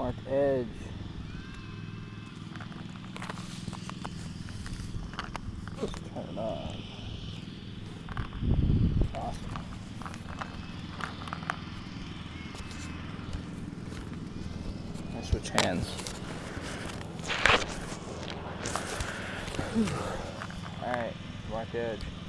Marq edge. Just turn it on. Awesome. I switch hands. Alright, Marq edge.